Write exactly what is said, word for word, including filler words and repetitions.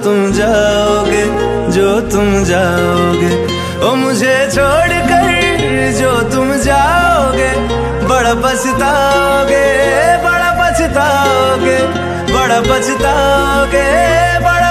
तुम जाओगे, जो तुम जाओगे। ओ मुझे छोड़ कर जो तुम जाओगे, बड़ा पछताओगे, बड़ा पछताओगे, बड़ा पछताओगे, बड़ा